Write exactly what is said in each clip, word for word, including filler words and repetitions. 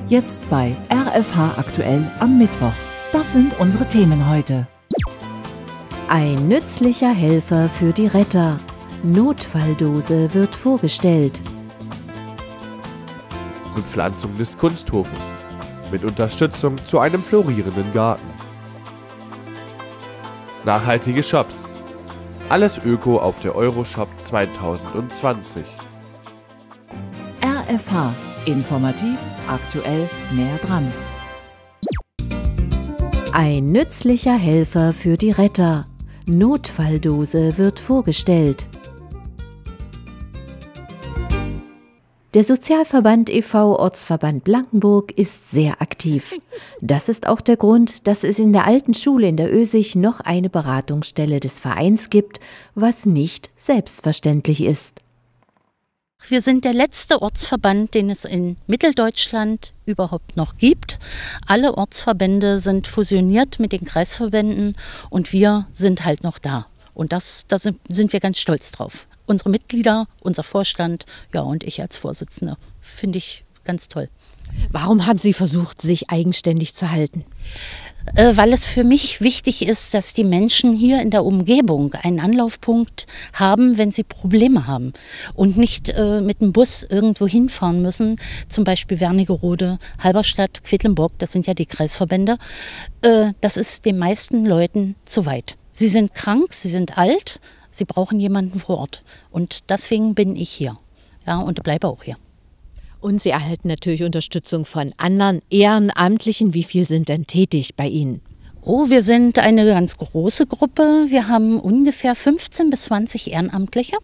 Jetzt bei R F H aktuell am Mittwoch. Das sind unsere Themen heute. Ein nützlicher Helfer für die Retter. Notfalldose wird vorgestellt. Bepflanzung des Kunsthofes. Mit Unterstützung zu einem florierenden Garten. Nachhaltige Shops. Alles Öko auf der Euroshop zwanzig zwanzig. R F H. Informativ, aktuell, näher dran. Ein nützlicher Helfer für die Retter. Notfalldose wird vorgestellt. Der Sozialverband e V Ortsverband Blankenburg ist sehr aktiv. Das ist auch der Grund, dass es in der alten Schule in der Ösig noch eine Beratungsstelle des Vereins gibt, was nicht selbstverständlich ist. Wir sind der letzte Ortsverband, den es in Mitteldeutschland überhaupt noch gibt. Alle Ortsverbände sind fusioniert mit den Kreisverbänden und wir sind halt noch da. Und das, da sind, sind wir ganz stolz drauf. Unsere Mitglieder, unser Vorstand, ja, und ich als Vorsitzende, finde ich ganz toll. Warum haben Sie versucht, sich eigenständig zu halten? Äh, weil es für mich wichtig ist, dass die Menschen hier in der Umgebung einen Anlaufpunkt haben, wenn sie Probleme haben und nicht äh, mit dem Bus irgendwo hinfahren müssen, zum Beispiel Wernigerode, Halberstadt, Quedlinburg, das sind ja die Kreisverbände. Äh, das ist den meisten Leuten zu weit. Sie sind krank, sie sind alt, sie brauchen jemanden vor Ort und deswegen bin ich hier, ja, und bleibe auch hier. Und Sie erhalten natürlich Unterstützung von anderen Ehrenamtlichen. Wie viel sind denn tätig bei Ihnen? Oh, wir sind eine ganz große Gruppe. Wir haben ungefähr fünfzehn bis zwanzig Ehrenamtliche.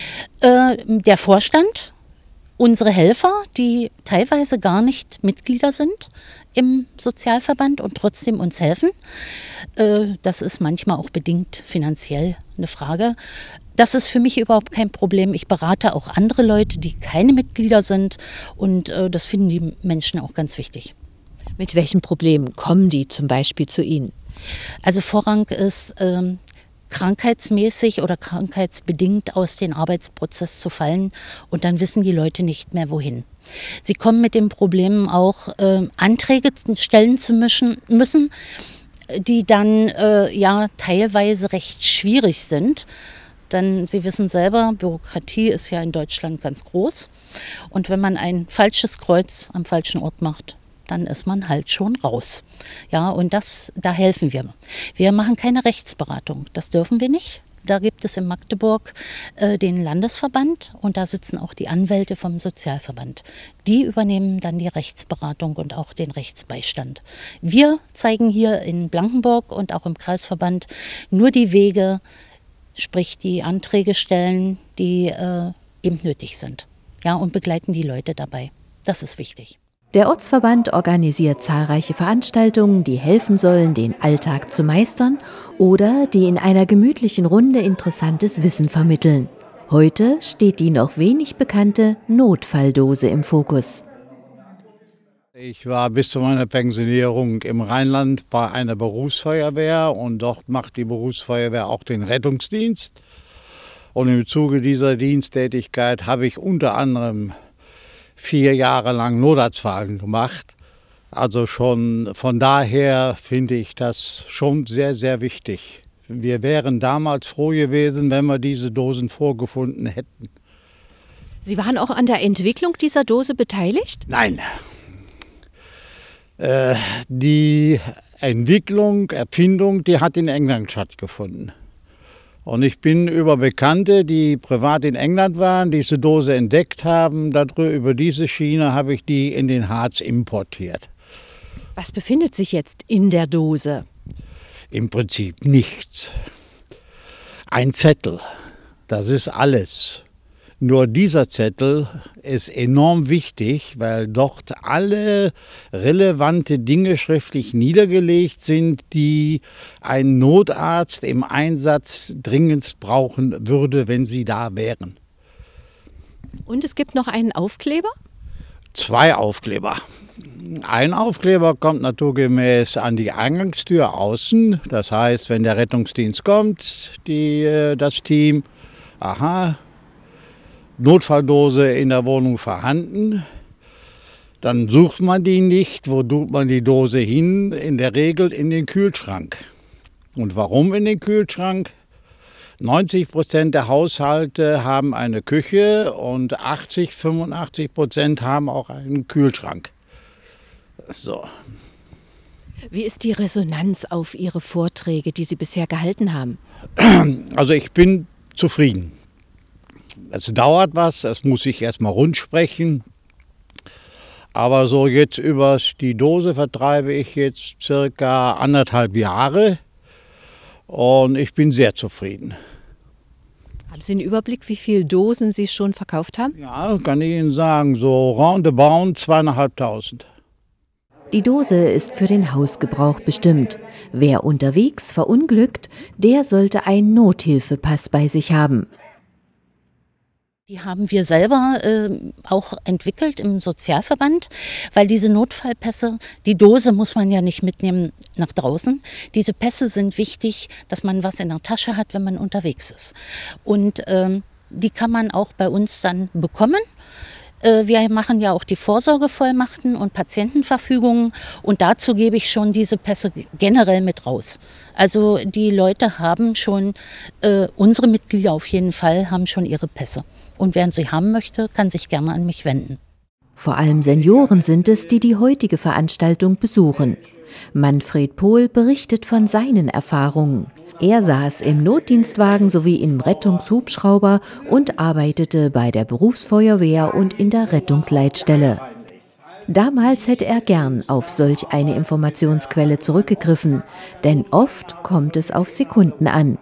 Äh, der Vorstand, unsere Helfer, die teilweise gar nicht Mitglieder sind im Sozialverband und trotzdem uns helfen. Äh, das ist manchmal auch bedingt finanziell eine Frage. Das ist für mich überhaupt kein Problem. Ich berate auch andere Leute, die keine Mitglieder sind und äh, das finden die Menschen auch ganz wichtig. Mit welchen Problemen kommen die zum Beispiel zu Ihnen? Also Vorrang ist ähm, krankheitsmäßig oder krankheitsbedingt aus dem Arbeitsprozess zu fallen und dann wissen die Leute nicht mehr wohin. Sie kommen mit den Problemen auch äh, Anträge stellen zu mischen, müssen, die dann äh, ja teilweise recht schwierig sind. Denn Sie wissen selber, Bürokratie ist ja in Deutschland ganz groß. Und wenn man ein falsches Kreuz am falschen Ort macht, dann ist man halt schon raus. Ja, und das, da helfen wir. Wir machen keine Rechtsberatung, das dürfen wir nicht. Da gibt es in Magdeburg äh, den Landesverband und da sitzen auch die Anwälte vom Sozialverband. Die übernehmen dann die Rechtsberatung und auch den Rechtsbeistand. Wir zeigen hier in Blankenburg und auch im Kreisverband nur die Wege, sprich die Anträge stellen, die äh, eben nötig sind. Ja, und begleiten die Leute dabei. Das ist wichtig. Der Ortsverband organisiert zahlreiche Veranstaltungen, die helfen sollen, den Alltag zu meistern oder die in einer gemütlichen Runde interessantes Wissen vermitteln. Heute steht die noch wenig bekannte Notfalldose im Fokus. Ich war bis zu meiner Pensionierung im Rheinland bei einer Berufsfeuerwehr und dort macht die Berufsfeuerwehr auch den Rettungsdienst. Und im Zuge dieser Diensttätigkeit habe ich unter anderem vier Jahre lang Notarztfahrten gemacht. Also schon von daher finde ich das schon sehr, sehr wichtig. Wir wären damals froh gewesen, wenn wir diese Dosen vorgefunden hätten. Sie waren auch an der Entwicklung dieser Dose beteiligt? Nein. Äh, die Entwicklung, Erfindung, die hat in England stattgefunden. Und ich bin über Bekannte, die privat in England waren, diese Dose entdeckt haben. Darüber, über diese Schiene habe ich die in den Harz importiert. Was befindet sich jetzt in der Dose? Im Prinzip nichts. Ein Zettel, das ist alles. Nur dieser Zettel ist enorm wichtig, weil dort alle relevante Dinge schriftlich niedergelegt sind, die ein Notarzt im Einsatz dringend brauchen würde, wenn sie da wären. Und es gibt noch einen Aufkleber? Zwei Aufkleber. Ein Aufkleber kommt naturgemäß an die Eingangstür außen. Das heißt, wenn der Rettungsdienst kommt, die, das Team, aha, Notfalldose in der Wohnung vorhanden. Dann sucht man die nicht. Wo tut man die Dose hin? In der Regel in den Kühlschrank. Und warum in den Kühlschrank? neunzig Prozent der Haushalte haben eine Küche und achtzig, fünfundachtzig Prozent haben auch einen Kühlschrank. So. Wie ist die Resonanz auf Ihre Vorträge, die Sie bisher gehalten haben? Also ich bin zufrieden. Es dauert was, das muss ich erstmal rund sprechen. Aber so jetzt über die Dose vertreibe ich jetzt circa anderthalb Jahre und ich bin sehr zufrieden. Haben Sie einen Überblick, wie viele Dosen Sie schon verkauft haben? Ja, kann ich Ihnen sagen, so roundabout zweieinhalbtausend. Die Dose ist für den Hausgebrauch bestimmt. Wer unterwegs verunglückt, der sollte einen Nothilfepass bei sich haben. Die haben wir selber äh, auch entwickelt im Sozialverband, weil diese Notfallpässe, die Dose muss man ja nicht mitnehmen nach draußen. Diese Pässe sind wichtig, dass man was in der Tasche hat, wenn man unterwegs ist. Und ähm, die kann man auch bei uns dann bekommen. Äh, wir machen ja auch die Vorsorgevollmachten und Patientenverfügungen und dazu gebe ich schon diese Pässe generell mit raus. Also die Leute haben schon, äh, unsere Mitglieder auf jeden Fall haben schon ihre Pässe. Und wer sie haben möchte, kann sich gerne an mich wenden. Vor allem Senioren sind es, die die heutige Veranstaltung besuchen. Manfred Pohl berichtet von seinen Erfahrungen. Er saß im Notdienstwagen sowie im Rettungshubschrauber und arbeitete bei der Berufsfeuerwehr und in der Rettungsleitstelle. Damals hätte er gern auf solch eine Informationsquelle zurückgegriffen, denn oft kommt es auf Sekunden an.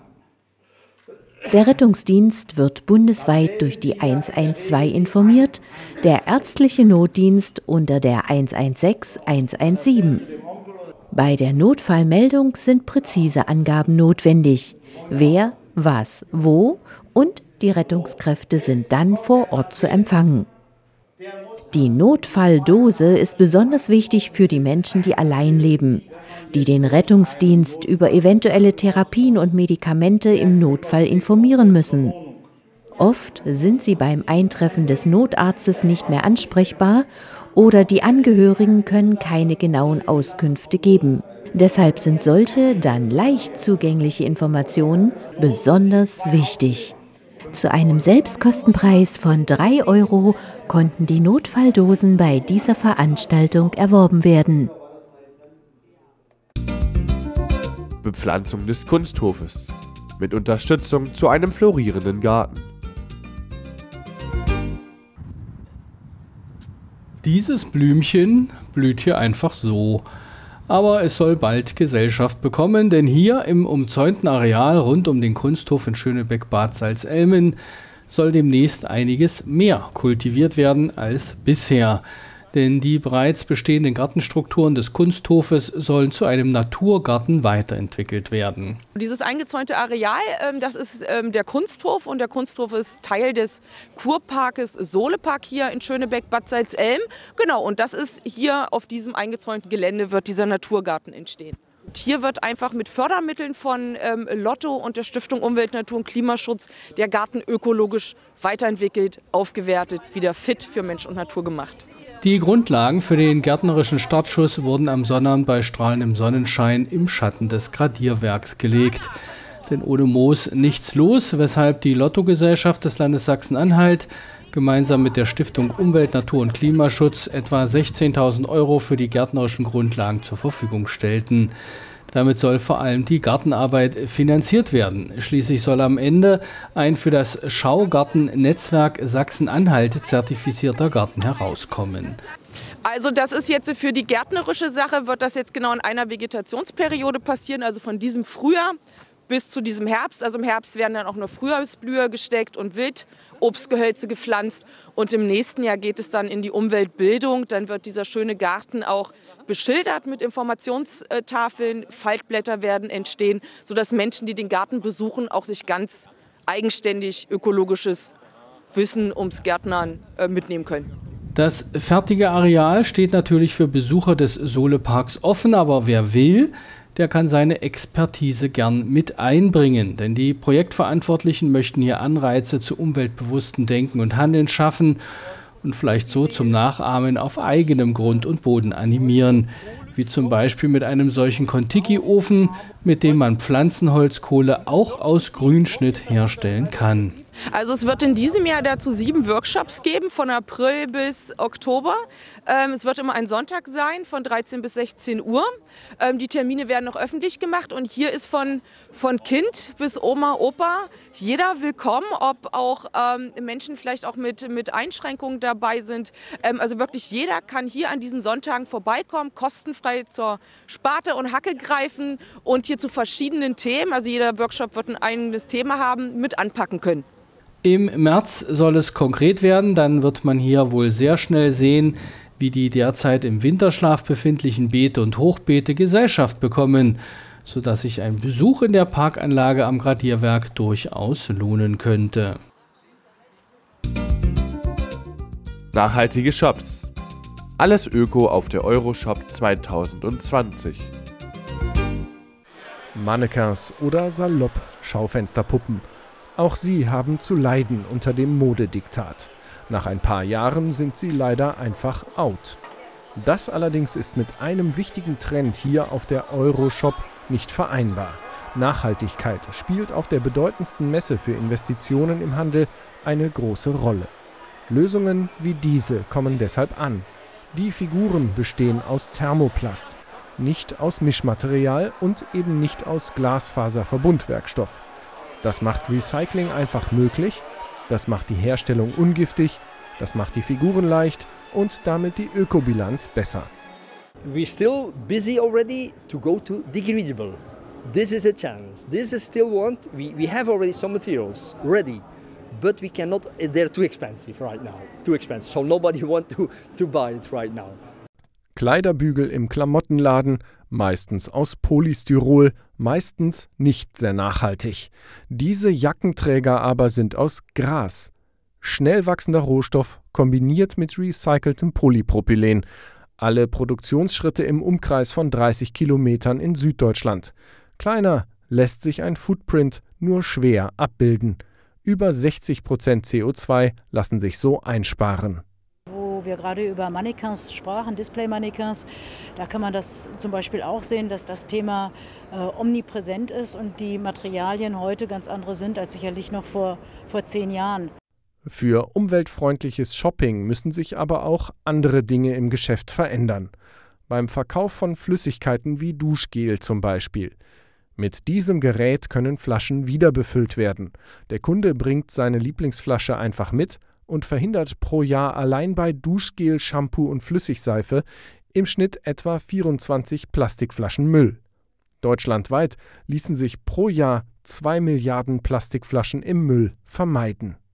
Der Rettungsdienst wird bundesweit durch die eins eins zwei informiert, der ärztliche Notdienst unter der eins eins sechs, eins eins sieben. Bei der Notfallmeldung sind präzise Angaben notwendig. Wer, was, wo und die Rettungskräfte sind dann vor Ort zu empfangen. Die Notfalldose ist besonders wichtig für die Menschen, die allein leben, die den Rettungsdienst über eventuelle Therapien und Medikamente im Notfall informieren müssen. Oft sind sie beim Eintreffen des Notarztes nicht mehr ansprechbar oder die Angehörigen können keine genauen Auskünfte geben. Deshalb sind solche dann leicht zugängliche Informationen besonders wichtig. Zu einem Selbstkostenpreis von drei Euro konnten die Notfalldosen bei dieser Veranstaltung erworben werden. Bepflanzung des Kunsthofes mit Unterstützung zu einem florierenden Garten. Dieses Blümchen blüht hier einfach so. Aber es soll bald Gesellschaft bekommen, denn hier im umzäunten Areal rund um den Kunsthof in Schönebeck-Bad Salzelmen soll demnächst einiges mehr kultiviert werden als bisher. Denn die bereits bestehenden Gartenstrukturen des Kunsthofes sollen zu einem Naturgarten weiterentwickelt werden. Dieses eingezäunte Areal, das ist der Kunsthof und der Kunsthof ist Teil des Kurparkes Solepark hier in Schönebeck-Bad Salzelmen. Genau, und das ist hier auf diesem eingezäunten Gelände wird dieser Naturgarten entstehen. Und hier wird einfach mit Fördermitteln von ähm, Lotto und der Stiftung Umwelt, Natur und Klimaschutz der Garten ökologisch weiterentwickelt, aufgewertet, wieder fit für Mensch und Natur gemacht. Die Grundlagen für den gärtnerischen Startschuss wurden am Sonnabend bei strahlendem Sonnenschein im Schatten des Gradierwerks gelegt. Denn ohne Moos nichts los, weshalb die Lottogesellschaft des Landes Sachsen-Anhalt gemeinsam mit der Stiftung Umwelt, Natur und Klimaschutz etwa sechzehntausend Euro für die gärtnerischen Grundlagen zur Verfügung stellten. Damit soll vor allem die Gartenarbeit finanziert werden. Schließlich soll am Ende ein für das Schaugarten-Netzwerk Sachsen-Anhalt zertifizierter Garten herauskommen. Also das ist jetzt für die gärtnerische Sache, wird das jetzt genau in einer Vegetationsperiode passieren, also von diesem Frühjahr bis zu diesem Herbst. Also im Herbst werden dann auch noch Frühjahrsblüher gesteckt und Wildobstgehölze gepflanzt. Und im nächsten Jahr geht es dann in die Umweltbildung. Dann wird dieser schöne Garten auch beschildert mit Informationstafeln. Faltblätter werden entstehen, sodass Menschen, die den Garten besuchen, auch sich ganz eigenständig ökologisches Wissen ums Gärtnern mitnehmen können. Das fertige Areal steht natürlich für Besucher des Soleparks offen, aber wer will, der kann seine Expertise gern mit einbringen. Denn die Projektverantwortlichen möchten hier Anreize zu umweltbewusstem Denken und Handeln schaffen. und vielleicht so zum Nachahmen auf eigenem Grund und Boden animieren. Wie zum Beispiel mit einem solchen Kontiki-Ofen, mit dem man Pflanzenholzkohle auch aus Grünschnitt herstellen kann. Also es wird in diesem Jahr dazu sieben Workshops geben, von April bis Oktober. Ähm, es wird immer ein Sonntag sein, von dreizehn bis sechzehn Uhr. Ähm, die Termine werden noch öffentlich gemacht und hier ist von, von Kind bis Oma, Opa jeder willkommen, ob auch ähm, Menschen vielleicht auch mit, mit Einschränkungen dabei sind. Ähm, also wirklich jeder kann hier an diesen Sonntagen vorbeikommen, kostenfrei zur Spate und Hacke greifen und hier zu verschiedenen Themen, also jeder Workshop wird ein eigenes Thema haben, mit anpacken können. Im März soll es konkret werden, dann wird man hier wohl sehr schnell sehen, wie die derzeit im Winterschlaf befindlichen Beete und Hochbeete Gesellschaft bekommen, sodass sich ein Besuch in der Parkanlage am Gradierwerk durchaus lohnen könnte. Nachhaltige Shops. Alles Öko auf der Euroshop zweitausendzwanzig. Mannequins oder salopp Schaufensterpuppen. Auch sie haben zu leiden unter dem Modediktat. Nach ein paar Jahren sind sie leider einfach out. Das allerdings ist mit einem wichtigen Trend hier auf der Euroshop nicht vereinbar. Nachhaltigkeit spielt auf der bedeutendsten Messe für Investitionen im Handel eine große Rolle. Lösungen wie diese kommen deshalb an. Die Figuren bestehen aus Thermoplast, nicht aus Mischmaterial und eben nicht aus Glasfaserverbundwerkstoff. Das macht Recycling einfach möglich, das macht die Herstellung ungiftig, das macht die Figuren leicht und damit die Ökobilanz besser. We're still busy already to go to degradable. This is a challenge. This is still want. We, we have already some materials ready, but we cannot. They're too expensive right now. Too expensive. So nobody want to to buy it right now. Kleiderbügel im Klamottenladen, meistens aus Polystyrol, meistens nicht sehr nachhaltig. Diese Jackenträger aber sind aus Gras. Schnell wachsender Rohstoff kombiniert mit recyceltem Polypropylen. Alle Produktionsschritte im Umkreis von dreißig Kilometern in Süddeutschland. Kleiner lässt sich ein Footprint nur schwer abbilden. Über sechzig Prozent C O zwei lassen sich so einsparen. Wir gerade über Mannequins sprachen, Display-Mannequins, da kann man das zum Beispiel auch sehen, dass das Thema äh, omnipräsent ist und die Materialien heute ganz andere sind als sicherlich noch vor, vor zehn Jahren. Für umweltfreundliches Shopping müssen sich aber auch andere Dinge im Geschäft verändern. Beim Verkauf von Flüssigkeiten wie Duschgel zum Beispiel. Mit diesem Gerät können Flaschen wieder befüllt werden. Der Kunde bringt seine Lieblingsflasche einfach mit und verhindert pro Jahr allein bei Duschgel, Shampoo und Flüssigseife im Schnitt etwa vierundzwanzig Plastikflaschen Müll. Deutschlandweit ließen sich pro Jahr zwei Milliarden Plastikflaschen im Müll vermeiden.